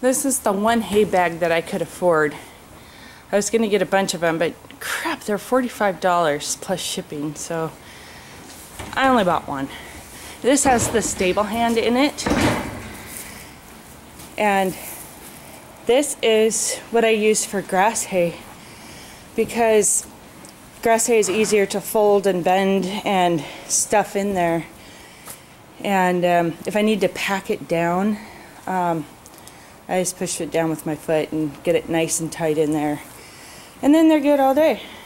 This is the one hay bag that I could afford. I was going to get a bunch of them, but crap, they're $45 plus shipping, so I only bought one. This has the stable hand in it, and this is what I use for grass hay, because grass hay is easier to fold and bend and stuff in there. And if I need to pack it down, I just push it down with my foot and get it nice and tight in there. And then they're good all day.